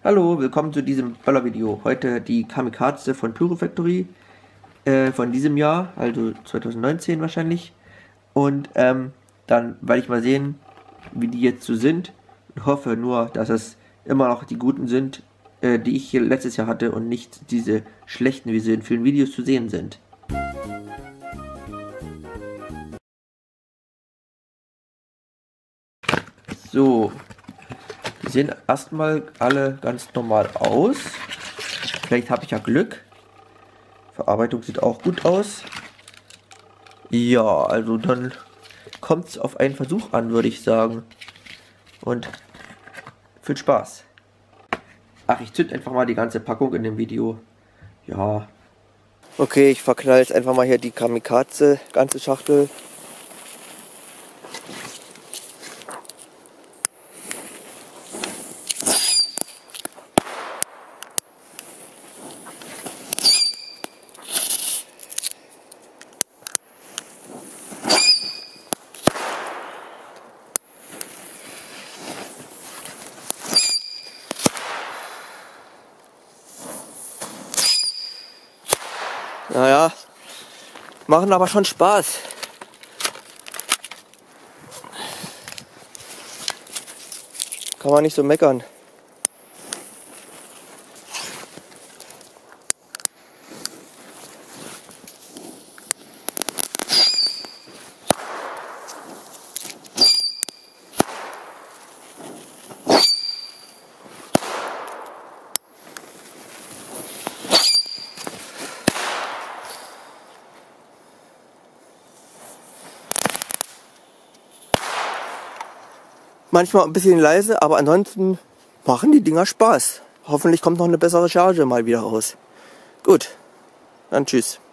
Hallo, willkommen zu diesem Böller-Video. Heute die Kamikaze von Pyrofactory von diesem Jahr, also 2019 wahrscheinlich. Und dann werde ich mal sehen, wie die jetzt so sind. Und hoffe nur, dass es immer noch die guten sind, die ich hier letztes Jahr hatte und nicht diese schlechten, wie sie in vielen Videos zu sehen sind. So, die sehen erstmal alle ganz normal aus. Vielleicht habe ich ja Glück. Verarbeitung sieht auch gut aus. Ja, also dann kommt es auf einen Versuch an, würde ich sagen. Und viel Spaß. Ach, ich zünd einfach mal die ganze Packung in dem Video. Ja. Okay, ich verknall jetzt einfach mal hier die Kamikaze, ganze Schachtel. Naja, machen aber schon Spaß. Kann man nicht so meckern. Manchmal ein bisschen leise, aber ansonsten machen die Dinger Spaß. Hoffentlich kommt noch eine bessere Charge mal wieder raus. Gut, dann tschüss.